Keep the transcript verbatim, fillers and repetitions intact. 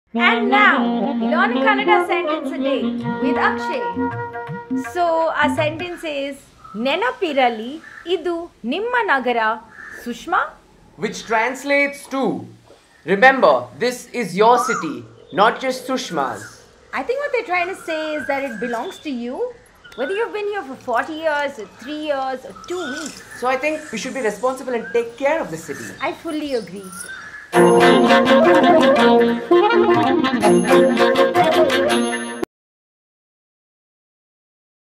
And now, learn Kannada Sentence A day with Akshay. So, our sentence is Nenapirali idu nimma nagara Sushma. Which translates to, remember, this is your city, not just Sushma's. I think what they're trying to say is that it belongs to you. Whether you've been here for forty years, or three years, or two weeks. So I think we should be responsible and take care of the city. I fully agree.